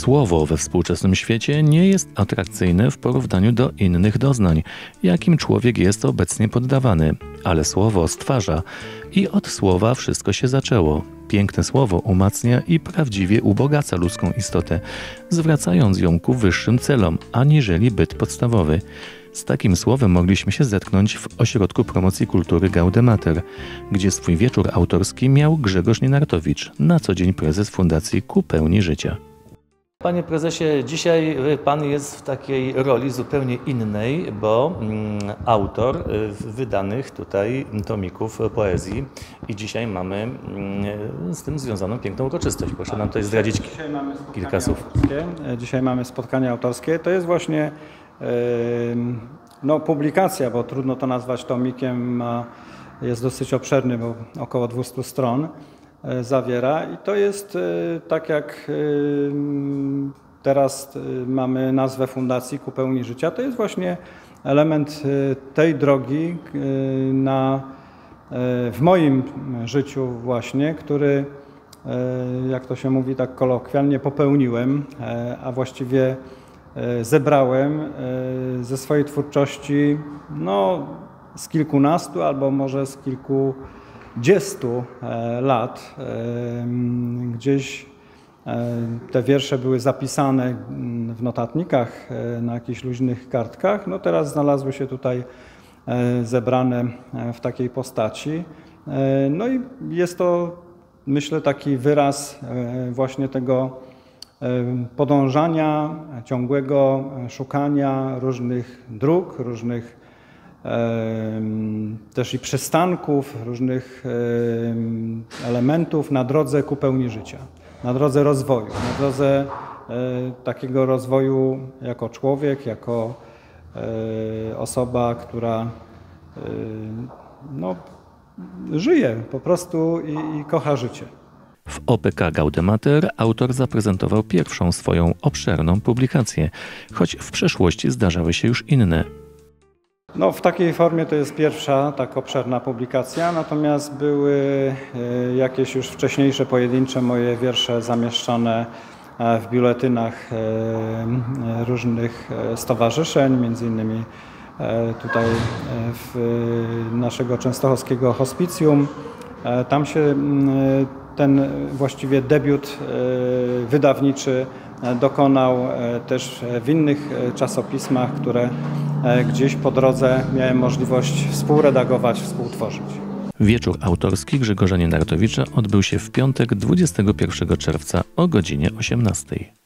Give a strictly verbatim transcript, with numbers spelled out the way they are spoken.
Słowo we współczesnym świecie nie jest atrakcyjne w porównaniu do innych doznań, jakim człowiek jest obecnie poddawany, ale słowo stwarza i od słowa wszystko się zaczęło. Piękne słowo umacnia i prawdziwie ubogaca ludzką istotę, zwracając ją ku wyższym celom, aniżeli byt podstawowy. Z takim słowem mogliśmy się zetknąć w Ośrodku Promocji Kultury Gaudemater, gdzie swój wieczór autorski miał Grzegorz Nienartowicz, na co dzień prezes Fundacji Ku Pełni Życia. Panie prezesie, dzisiaj pan jest w takiej roli zupełnie innej, bo mm, autor wydanych tutaj tomików poezji i dzisiaj mamy mm, z tym związaną piękną uroczystość. Proszę nam tutaj zdradzić kilka słów. Autorskie. Dzisiaj mamy spotkanie autorskie. To jest właśnie yy, no, publikacja, bo trudno to nazwać tomikiem, jest dosyć obszerny, bo około dwieście stron zawiera i to jest tak jak teraz mamy nazwę Fundacji Ku Pełni Życia, to jest właśnie element tej drogi na, w moim życiu właśnie, który, jak to się mówi tak kolokwialnie, popełniłem, a właściwie zebrałem ze swojej twórczości no, z kilkunastu albo może z kilku Dziestu lat. Gdzieś te wiersze były zapisane w notatnikach na jakichś luźnych kartkach. No teraz znalazły się tutaj zebrane w takiej postaci. No i jest to, myślę, taki wyraz właśnie tego podążania, ciągłego szukania różnych dróg, różnych też i przystanków, różnych elementów na drodze ku pełni życia, na drodze rozwoju, na drodze takiego rozwoju jako człowiek, jako osoba, która no, żyje po prostu i, i kocha życie. W O P K Gaudemater autor zaprezentował pierwszą swoją obszerną publikację, choć w przeszłości zdarzały się już inne. No, w takiej formie to jest pierwsza tak obszerna publikacja, natomiast były jakieś już wcześniejsze pojedyncze moje wiersze zamieszczone w biuletynach różnych stowarzyszeń, między innymi tutaj w naszego częstochowskiego hospicjum. Tam się ten właściwie debiut wydawniczy dokonał też w innych czasopismach, które gdzieś po drodze miałem możliwość współredagować, współtworzyć. Wieczór autorski Grzegorza Nienartowicza odbył się w piątek dwudziestego pierwszego czerwca o godzinie osiemnastej.